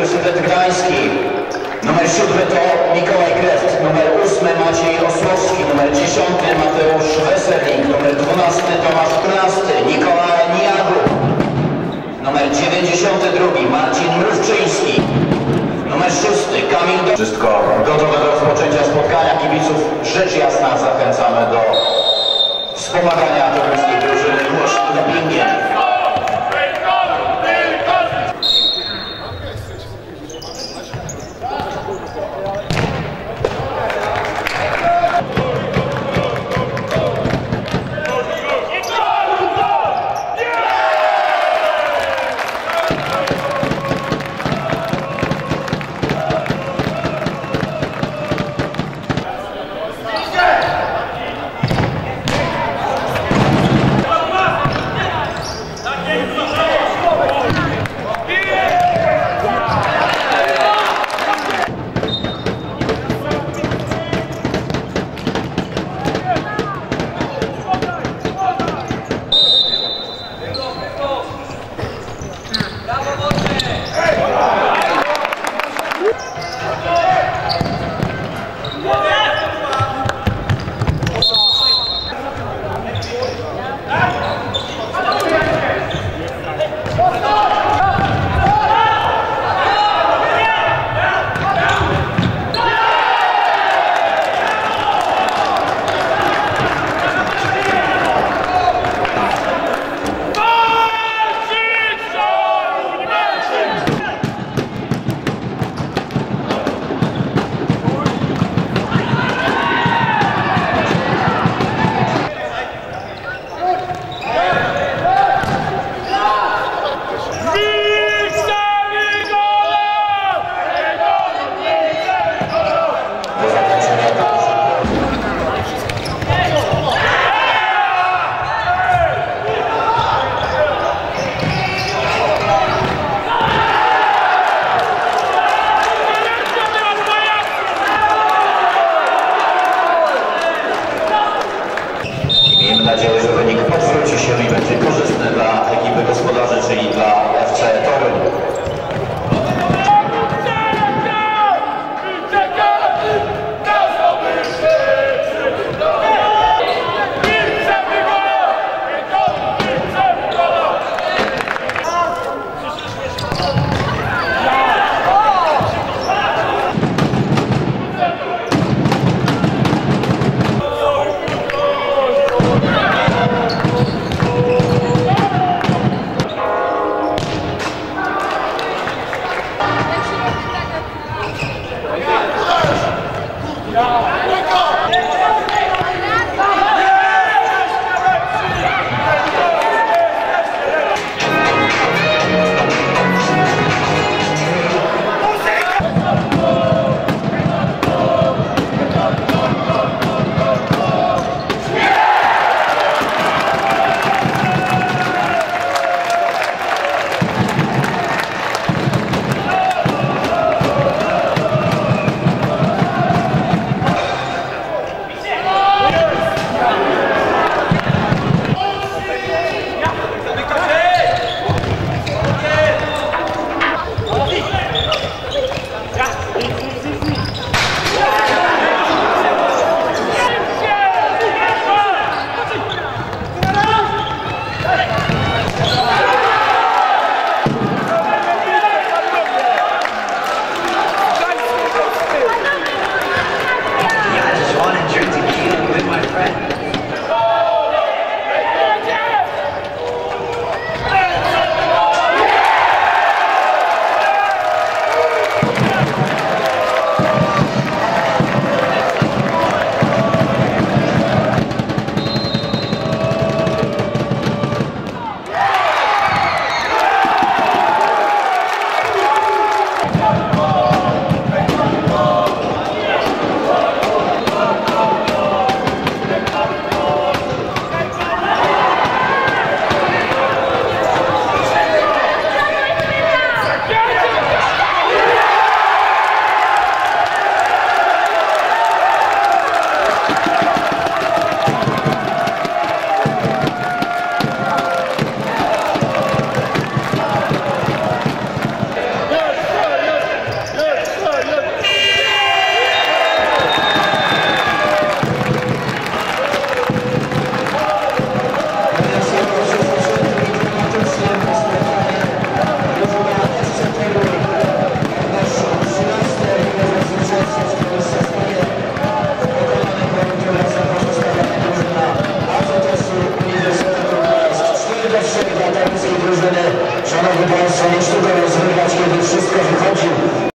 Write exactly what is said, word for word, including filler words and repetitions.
Uniwersytet Gdański. Numer siódmy to Mikołaj Kreft, numer ósmy Maciej Osłowski, numer dziesiąty Mateusz Weserling, numer dwunasty Tomasz Krasty, Nikolaj Niagu, numer dziewięćdziesiąty drugi Marcin Mrówczyński, numer szósty Kamil Do... Wszystko gotowe do rozpoczęcia spotkania kibiców. Rzecz jasna zachęcamy do wspomagania toruńskiej drużyny głośnym dopingiem. Miejmy nadzieję, że wynik podwróci się i będzie korzystny dla ekipy gospodarzy, czyli dla F C Toruń. Yeah.